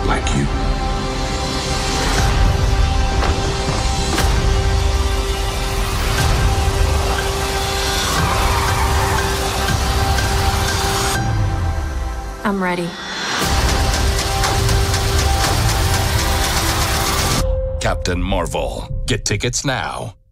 like you. I'm ready. Captain Marvel. Get tickets now.